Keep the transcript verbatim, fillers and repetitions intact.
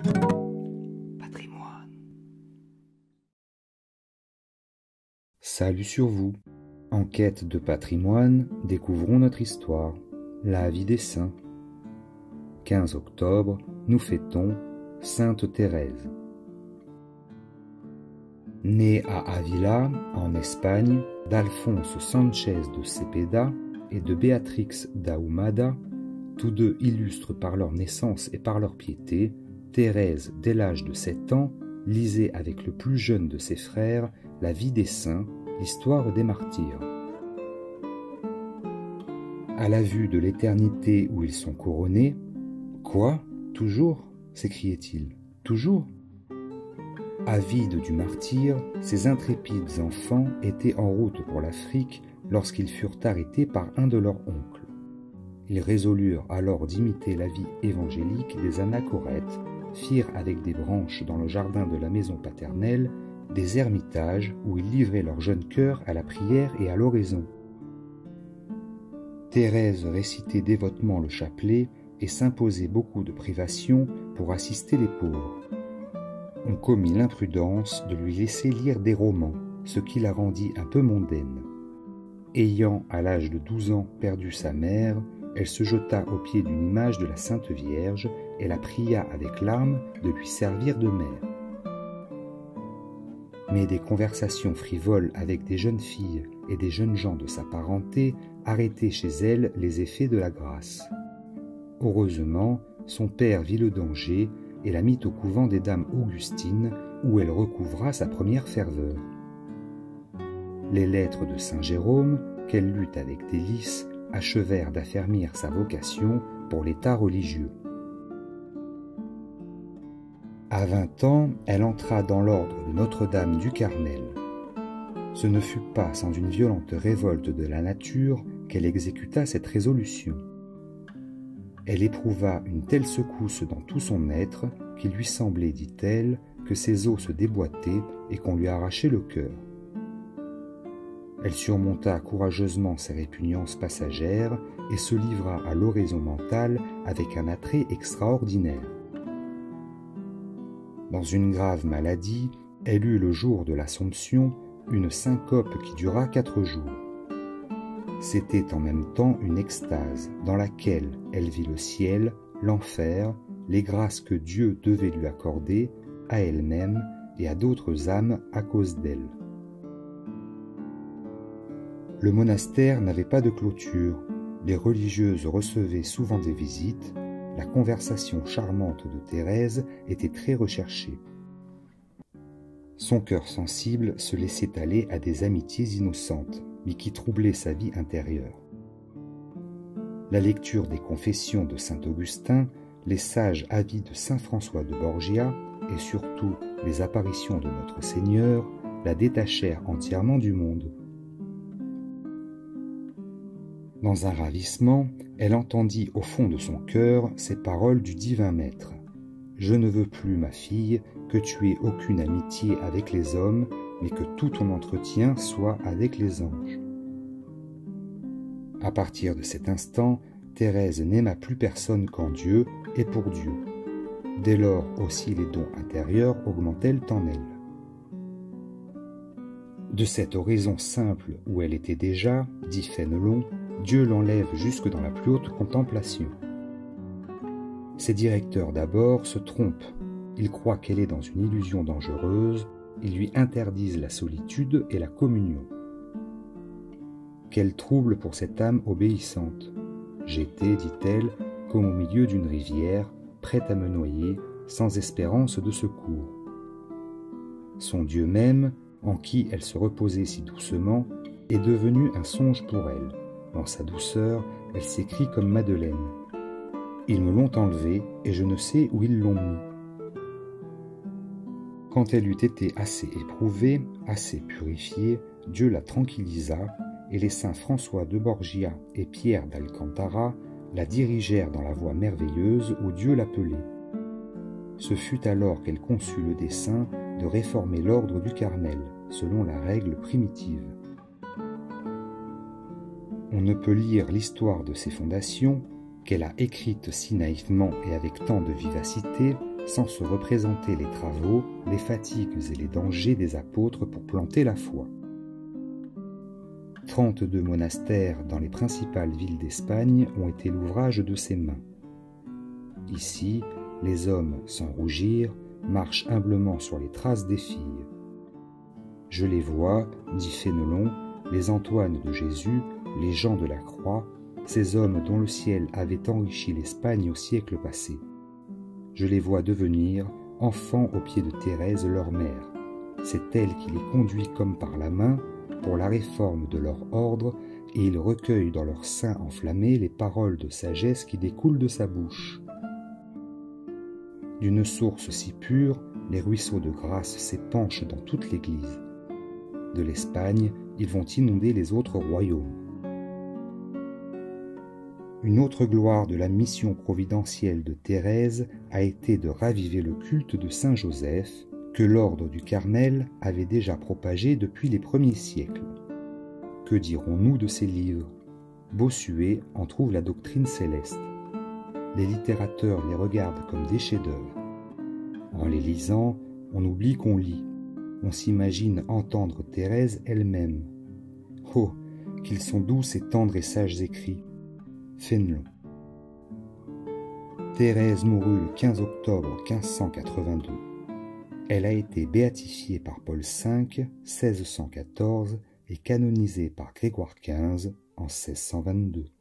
Patrimoine. Salut sur vous. En quête de patrimoine, découvrons notre histoire, la vie des saints. quinze octobre, nous fêtons Sainte Thérèse. Née à Avila, en Espagne, d'Alphonse Sánchez de Cepeda et de Béatrix d'Ahumada, tous deux illustres par leur naissance et par leur piété, Thérèse, dès l'âge de sept ans, lisait avec le plus jeune de ses frères la vie des saints, l'histoire des martyrs. À la vue de l'éternité où ils sont couronnés, « Quoi ? Toujours ?» s'écriait-il. « Toujours ?» Avides du martyre, ces intrépides enfants étaient en route pour l'Afrique lorsqu'ils furent arrêtés par un de leurs oncles. Ils résolurent alors d'imiter la vie évangélique des anachorètes, firent avec des branches dans le jardin de la maison paternelle des ermitages où ils livraient leur jeune cœur à la prière et à l'oraison. Thérèse récitait dévotement le chapelet et s'imposait beaucoup de privations pour assister les pauvres. On commit l'imprudence de lui laisser lire des romans, ce qui la rendit un peu mondaine. Ayant, à l'âge de douze ans, perdu sa mère, elle se jeta aux pieds d'une image de la Sainte Vierge et la pria avec larmes de lui servir de mère. Mais des conversations frivoles avec des jeunes filles et des jeunes gens de sa parenté arrêtaient chez elle les effets de la grâce. Heureusement, son père vit le danger et la mit au couvent des Dames Augustines, où elle recouvra sa première ferveur. Les lettres de saint Jérôme, qu'elle lut avec délice, achevèrent d'affermir sa vocation pour l'état religieux. À vingt ans, elle entra dans l'ordre de Notre-Dame du Carmel. Ce ne fut pas sans une violente révolte de la nature qu'elle exécuta cette résolution. Elle éprouva une telle secousse dans tout son être qu'il lui semblait, dit-elle, que ses os se déboîtaient et qu'on lui arrachait le cœur. Elle surmonta courageusement ses répugnances passagères et se livra à l'oraison mentale avec un attrait extraordinaire. Dans une grave maladie, elle eut le jour de l'Assomption une syncope qui dura quatre jours. C'était en même temps une extase dans laquelle elle vit le ciel, l'enfer, les grâces que Dieu devait lui accorder à elle-même et à d'autres âmes à cause d'elle. Le monastère n'avait pas de clôture, les religieuses recevaient souvent des visites, la conversation charmante de Thérèse était très recherchée. Son cœur sensible se laissait aller à des amitiés innocentes, mais qui troublaient sa vie intérieure. La lecture des confessions de saint Augustin, les sages avis de saint François de Borgia et surtout les apparitions de notre Seigneur la détachèrent entièrement du monde. Dans un ravissement, elle entendit au fond de son cœur ces paroles du divin Maître. « Je ne veux plus, ma fille, que tu aies aucune amitié avec les hommes, mais que tout ton entretien soit avec les anges. » À partir de cet instant, Thérèse n'aima plus personne qu'en Dieu et pour Dieu. Dès lors aussi les dons intérieurs augmentèrent en elle. De cette oraison simple où elle était déjà, dit Fénelon, Dieu l'enlève jusque dans la plus haute contemplation. Ses directeurs d'abord se trompent, ils croient qu'elle est dans une illusion dangereuse, ils lui interdisent la solitude et la communion. Quel trouble pour cette âme obéissante! J'étais, dit-elle, comme au milieu d'une rivière, prête à me noyer, sans espérance de secours. Son Dieu même, en qui elle se reposait si doucement, est devenu un songe pour elle. Dans sa douceur, elle s'écrie comme Madeleine. Ils me l'ont enlevé et je ne sais où ils l'ont mis. Quand elle eut été assez éprouvée, assez purifiée, Dieu la tranquillisa et les saints François de Borgia et Pierre d'Alcantara la dirigèrent dans la voie merveilleuse où Dieu l'appelait. Ce fut alors qu'elle conçut le dessein de réformer l'ordre du Carmel, selon la règle primitive. On ne peut lire l'histoire de ses fondations, qu'elle a écrite si naïvement et avec tant de vivacité, sans se représenter les travaux, les fatigues et les dangers des apôtres pour planter la foi. Trente-deux monastères dans les principales villes d'Espagne ont été l'ouvrage de ses mains. Ici, les hommes, sans rougir, marchent humblement sur les traces des filles. Je les vois, dit Fénelon, les Antoine de Jésus, les Jean de la Croix, ces hommes dont le ciel avait enrichi l'Espagne au siècle passé. Je les vois devenir enfants aux pieds de Thérèse, leur mère. C'est elle qui les conduit comme par la main pour la réforme de leur ordre, et ils recueillent dans leur sein enflammé les paroles de sagesse qui découlent de sa bouche. D'une source si pure, les ruisseaux de grâce s'épanchent dans toute l'Église. De l'Espagne, ils vont inonder les autres royaumes. Une autre gloire de la mission providentielle de Thérèse a été de raviver le culte de Saint Joseph, que l'ordre du Carmel avait déjà propagé depuis les premiers siècles. Que dirons-nous de ces livres? Bossuet en trouve la doctrine céleste. Les littérateurs les regardent comme des chefs-d'œuvre. En les lisant, on oublie qu'on lit. On s'imagine entendre Thérèse elle-même. Oh, qu'ils sont doux ces tendres et sages écrits. Fénelon. Thérèse mourut le quinze octobre quinze cent quatre-vingt-deux. Elle a été béatifiée par Paul cinq, seize cent quatorze, et canonisée par Grégoire quinze en seize cent vingt-deux.